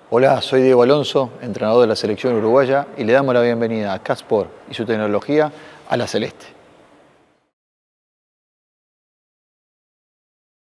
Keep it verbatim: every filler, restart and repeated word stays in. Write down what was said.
Hola, soy Diego Alonso, entrenador de la selección uruguaya, y le damos la bienvenida a K-Sport y su tecnología a la Celeste.